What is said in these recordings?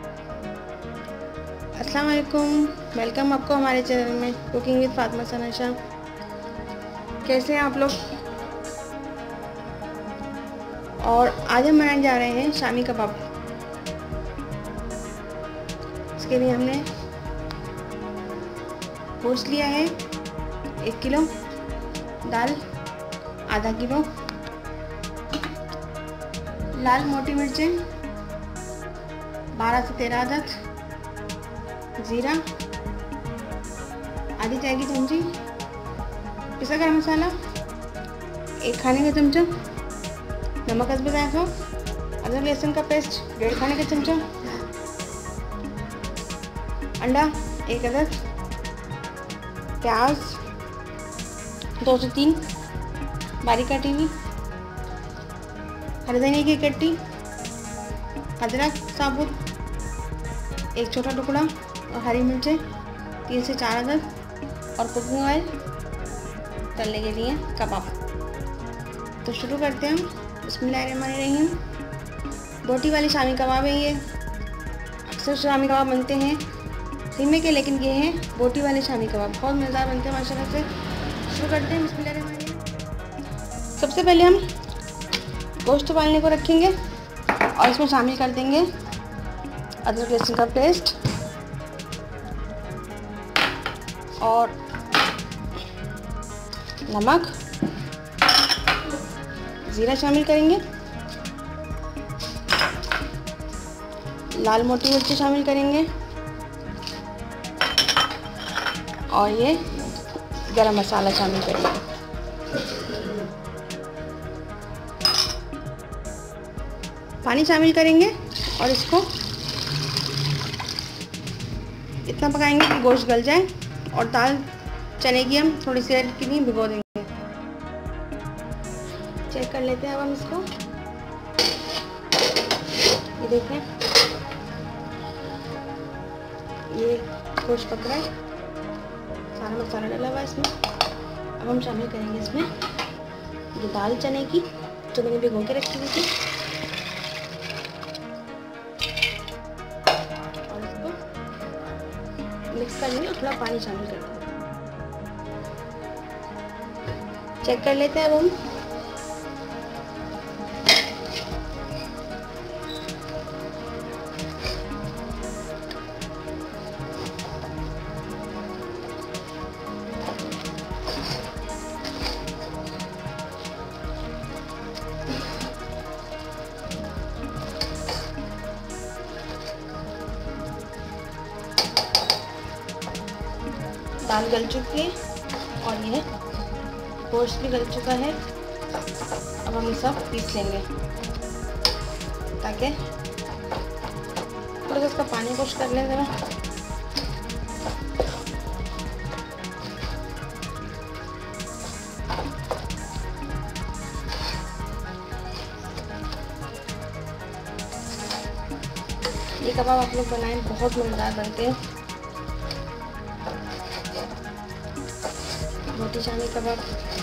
अस्सलाम वालेकुम, वेलकम आपको हमारे चैनल में कुकिंग विद फातिमा सनाशा। कैसे हैं आप लोग? और आज हम बनाने जा रहे हैं शामी कबाब। इसके लिए हमने गोश्त लिया है 1 किलो, दाल आधा किलो, लाल मोटी मिर्चें 12 से 13 अदद, जीरा आधी चाय की चमची, पिसा गरम मसाला 1 खाने का चमचा, नमक हस्बे जायका, अदरक लहसुन का पेस्ट 1.5 खाने का चमचा, अंडा 1 अदद, प्याज 2 से 3 बारीक काटी हुई, हरी धनिया की कट्टी, अदरक साबुत 1 छोटा टुकड़ा और हरी मिर्चें 3 से 4 अदद और कुकिंग ऑयल तलने के लिए कबाब। तो शुरू करते हैं हम। बिस्मिल्लाहिर्रहमानिर्रहीम। बोटी वाली शामी कबाब है ये। अक्सर शामी कबाब बनते हैं कीमे के, लेकिन ये हैं बोटी वाले शामी कबाब, बहुत मज़ेदार बनते हैं माशाल्लाह से। शुरू करते हैं। बिस्मिल्लाहिर्रहमानिर्रहीम। सबसे पहले हम गोश्त उबालने को रखेंगे और इसमें शामिल कर देंगे अदरक लहसुन का पेस्ट और नमक, जीरा शामिल करेंगे, लाल मोटी मिर्ची शामिल करेंगे और ये गरम मसाला शामिल करेंगे। पानी शामिल करेंगे और इसको इतना पकाएंगे कि गोश्त गल जाए और दाल चने की हम थोड़ी सी देर के लिए भिगो देंगे। चेक कर लेते हैं अब हम इसको। ये देखें, ये गोश्त पक रहा है, सारा मसाला डला हुआ है इसमें। अब हम शामिल करेंगे इसमें ये दाल चने की जो मैंने भिगो के रखी हुई थी और इसको मिक्स कर लेंगे और थोड़ा पानी शामिल कर देंगे। चेक कर लेते हैं अब हम। दाल गल चुकी है और ये गोश्त भी गल चुका है। अब हम ये सब पीस लेंगे ताकि थोड़ा सा इसका पानी खुश कर लें ज़रा। ये कबाब आप लोग बनाएं, बहुत मज़ेदार बनते हैं। बोटी शामी कबाब।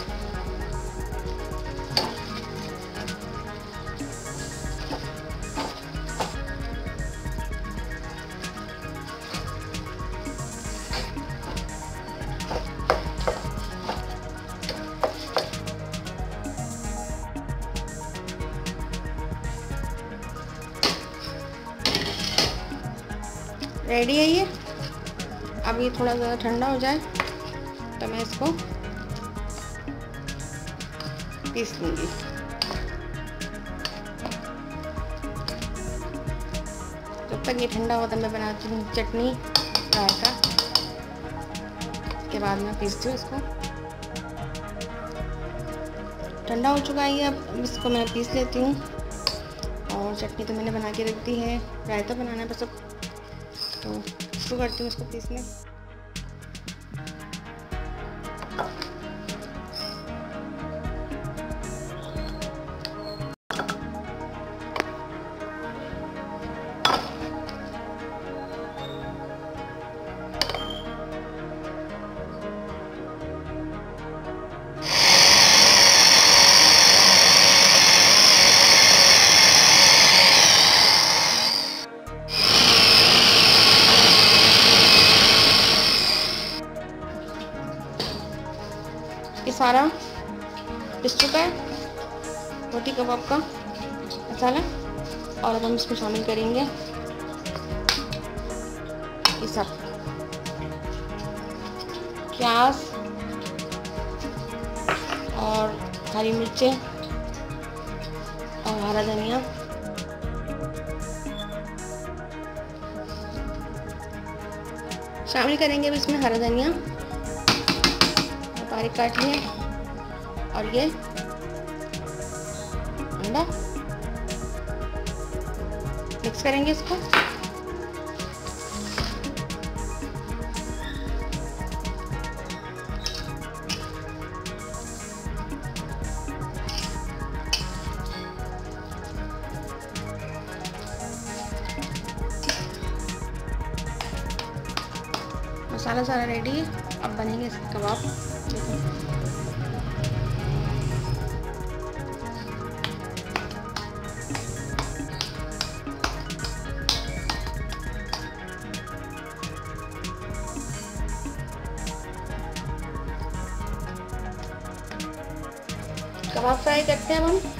रेडी है ये। अब ये थोड़ा ज़्यादा ठंडा हो जाए तो मैं इसको पीस लूँगी। जब तक ये ठंडा होता मैं बनाती हूँ चटनी रायता, के बाद मैं पीसती हूँ इसको। ठंडा हो चुका है ये, अब इसको मैं पीस लेती हूँ। और चटनी तो मैंने बना के रख दी है, रायता बनाना है बस अब। तो शुरू करती हूँ इसको पीसने। सारा पिस चुका है, बोटी कबाब का मसाला। और अब हम इसमें शामिल करेंगे ये सब प्याज और हरी मिर्चें और हरा धनिया। शामिल करेंगे अब इसमें हरा धनिया बारीक काट लिए और ये अंडा। मिक्स करेंगे इसको। मसाला सारा रेडी है, अब बनेंगे इसके कबाब। देखो कबाब फ्राई करते हैं अब हम।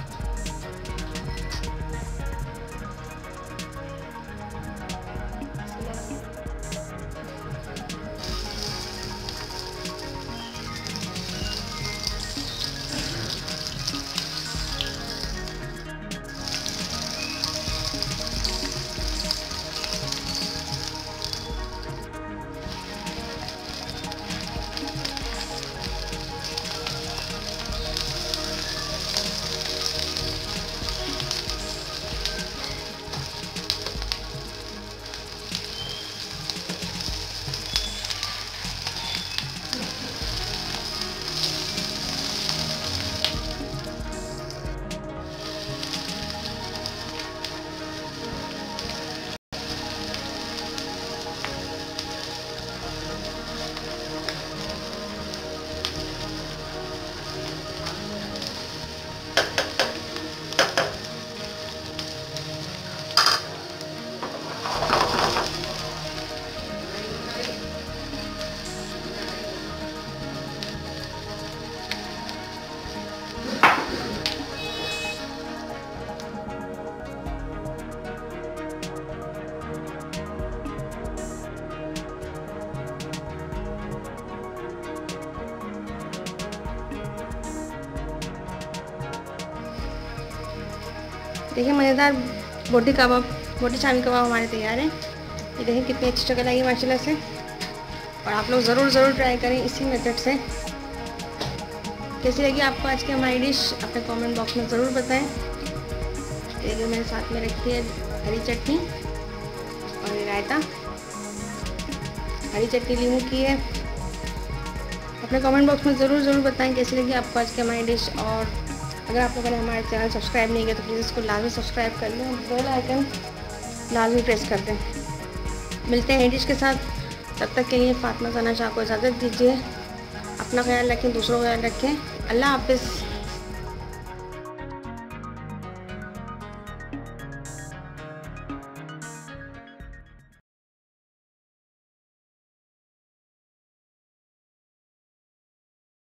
देखिए मज़ेदार बोटी कबाब, बोटी शामी कबाब हमारे तैयार हैं। ये देखिए कितनी अच्छी शक्ल आई माशाल्लाह से। और आप लोग ज़रूर ट्राई करें इसी मेथड से। कैसी लगी आपको आज की हमारी डिश अपने कमेंट बॉक्स में ज़रूर बताएं। देखिए मेरे साथ में रखी है हरी चटनी और ये रायता। हरी चटनी लीमू की है। अपने कमेंट बॉक्स में ज़रूर बताएं कैसी लगी आपको आज की हमारी डिश। और अगर आप लोगों ने हमारे चैनल सब्सक्राइब नहीं किया तो प्लीज़ इसको लाजमी सब्सक्राइब कर लें, बेल आइकन लाजमी प्रेस कर दें। मिलते हैं डिश के साथ, तब तक के लिए फातिमा ज़ना शाह को इजाज़त दीजिए। अपना ख्याल रखें, दूसरों का ख्याल रखें। अल्लाह हाफ़िज़।